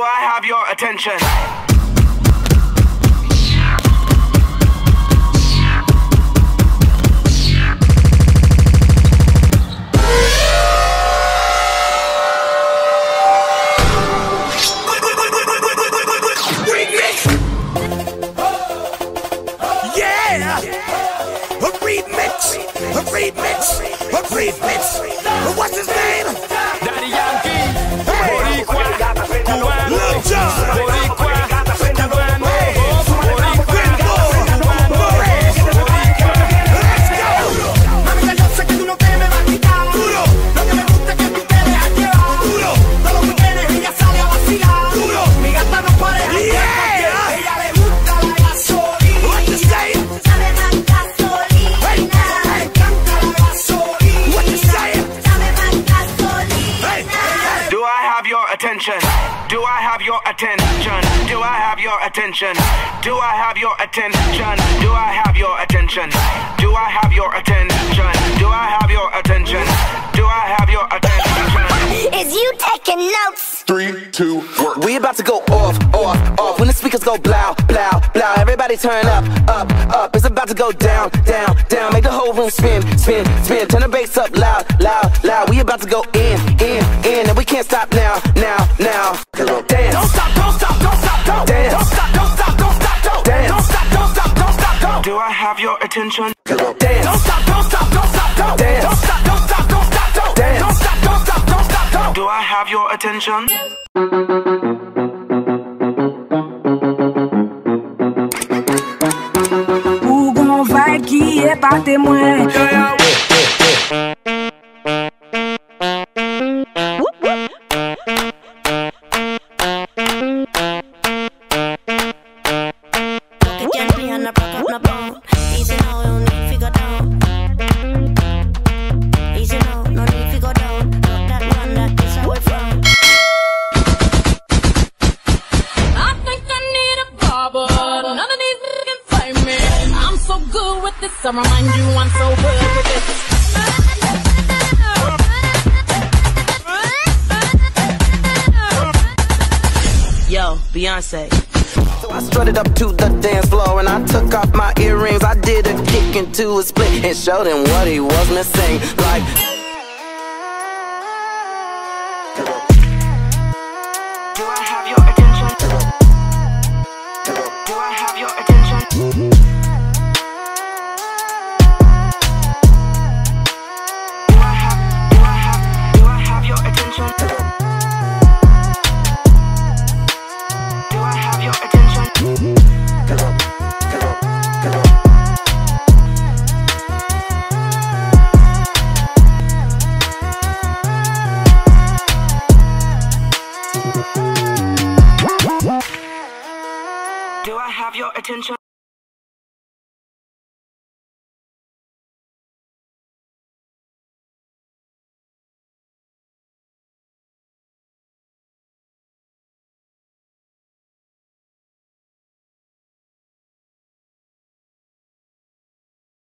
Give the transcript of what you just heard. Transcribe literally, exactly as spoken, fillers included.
I have your attention? A remix, a remix, a remix. What's his name? Daddy Yankee, Boricua, Cubano, Boricua, Cubano, Let's go. Mami, yo sé que tú no te me vas a quitar. Duro. Lo que me gusta es que tú te dejas llevar. Duro. Todo lo que tienes ella sale a vacilar. Duro. Mi gata no pareja. Yeah. Ella le gusta la gasolina. What you say? Attention. Do I have your attention? Do I have your attention? Do I have your attention? Do I have your attention? Do I have your attention? Do I have your attention? Do I have your attention? Is you taking notes? Three, two, one. We about to go off, off, off. When the speakers go blow, blow, blow. Everybody turn up, up, up. It's about to go down, down, down. Make the whole room spin, spin, spin. Turn the bass up loud, loud, loud. We about to go in, in, in. And we can't stop now, now, now. Dance. Don't stop, don't stop, don't stop, don't. Dance. Don't stop, don't stop, don't stop, don't. Dance. Don't stop, don't stop, don't stop, don't. Do I have your attention? Dance. Don't stop, don't stop, don't stop, don't. Dance. Don't stop, don't stop, don't stop, don't. Dance. Don't stop, don't stop, don't stop, don't. Do I have your attention? Ou gon vibe qui est pas témoin. I remind you I'm so good with this. Yo, Beyonce. So I strutted up to the dance floor and I took off my earrings. I did a kick into a split and showed him what he was missing. Like, Do I have your attention? Do I have your attention? Do I have your attention?